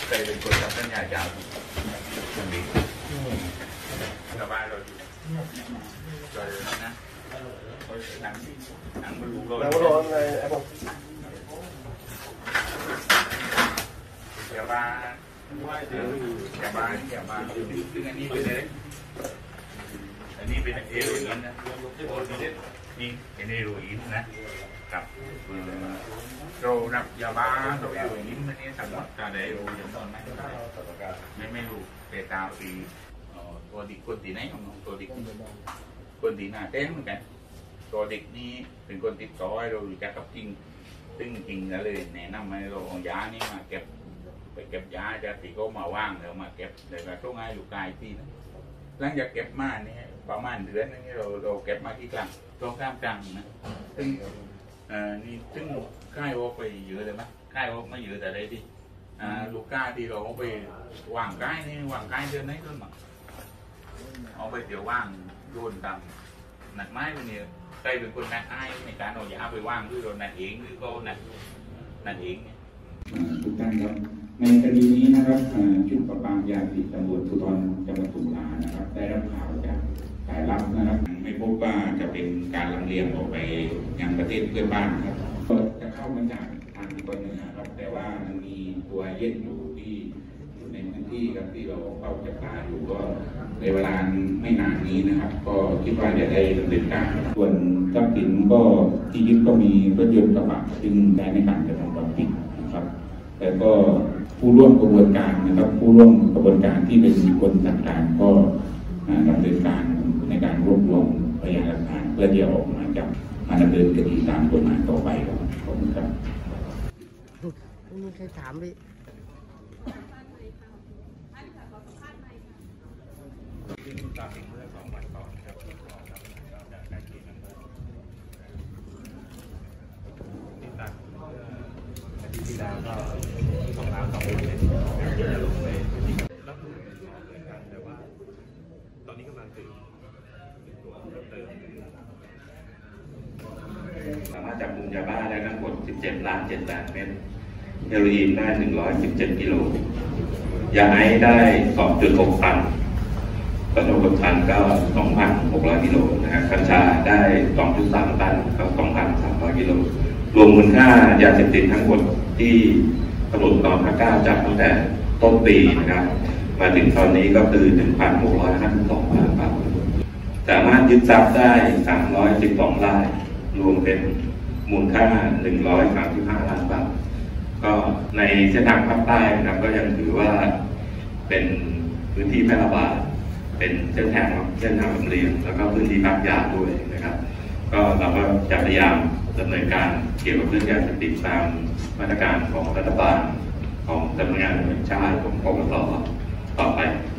เคยเป็นคนทำสัญญาจ้างคนดีสบายเราอยู่จอยนะหนังมันรู้เราแล้วร้อนไงไอ้ผมเสียบ้านซึ่งอันนี้เป็นอะไรอันนี้เป็นเอโรอีนนะนี่เป็นเอโรอีนนะครับเรานับยาบ้าเราเอโรอีนมันนี่สำหรับการเอโรอย่างตอนไม่รู้แต่ตาปีตัวเด็กคนตีไหนของตัวเด็กคนตีหน้าเต้นเหมือนกันตัวเด็กนี่เป็นคนติดต่อให้เราอยู่จักกับจริงซึ่งจริงแล้วเลยแนะนำให้เราเอายานี่มาเก็บไปเก็บยาจะตีก็มาว่างแล้วมาเก็บเลยมาช่วงให้ลูกกายที่นะหลังจากเก็บมาเนี่ยประมาณเดือนนี้เราเก็บมาที่กลางตรงข้ามกลางนะซึ่งนี่ซึ่งค่ายว่าไปเยอะเลยไหมค่ายว่าไม่เยอะแต่ได้ที่ลูกกาที่เราเอาไปวางใกล้นี่วางใกล้เดือนไหนก็มาเอาไปเดี๋ยวว่างโยนตามหนักไม้ไปเนี่ยใครเป็นคนหนักไม้ในการเอายาไปว่างคือเราหนักเองหรือก็หนักเองทุกท่านครับในคดีนี้นะครับชุดปราบปรามยาเสพติดตำรวจภูธรจังหวัดสงขลานะครับได้รับข่าวจากสายลับนะครับไม่พบว่าจะเป็นการลำเลียงออกไปยังประเทศเพื่อนบ้านครับก็จะเข้ามาจากทางตอนเหนือครับแต่ว่ามันมีตัวเย็นอยู่ที่อยู่ในพื้นที่ครับที่เราเฝ้าจับตาอยู่ก็ในเวลาไม่นานนี้นะครับก็คิดว่าจะได้ดำเนินการส่วนทรัพย์สินก็ที่ยึดก็มีรถยนต์กระบะซึ่งใช้ในการกระทำความผิดนะครับแต่ก็ผู้ร่วมกระบวนการนะครับผู้ร่วมกระบวนการที่เป็นคนสั่งการก็ดำเนินการในการรวบรวมพยานหลักฐานเพื่อที่จะออกมาจับมาดำเนินคดีตามกฎหมายต่อไปครับขอบคุณครับไม่มีใครถามเลยตามเมื่อ2 วันก่อนครับได้ที่นั่นติดตามอาทิตย์ที่แล้วก็2 ล้าน2 เดือนจะลงไปรับรู้กันแต่ว่าตอนนี้กำลังตื่นตัวเพิ่มเติมสามารถจับกลุ่มยาบ้าได้ทั้งหมด 17,700,000 เม็ดเฮโรอีนได้117 กิโลยาไอซ์ได้ 2.6 ตันกระโดดตันก็ 2,600 กิโลนะครับกัญชาได้ 2.3 ตันก็ 2,300 กิโลรวมมูลค่ายาเสพติดทั้งหมดที่ตำรวจกองภาค 9 จับตั้งแต่ต้นปีนะครับมาถึงตอนนี้ก็คือ 1,652 ล้านบาทสามารถยึดทรัพย์ได้312 รายรวมเป็นมูลค่า135 ล้านบาทก็ในเส้นทางภาคใต้นะครับก็ยังถือว่าเป็นพื้นที่แพร่ระบาดเป็นเส้นทางลำเลียงแล้วก็พื้นที่พักยาด้วยนะครับก็เราก็จะพยายามดำเนินการเกี่ยวกับเรื่องยาเสพติดตามมาตรการของรัฐบาลของสำนักงานตำรวจแห่งชาติของปปส.ต่อไป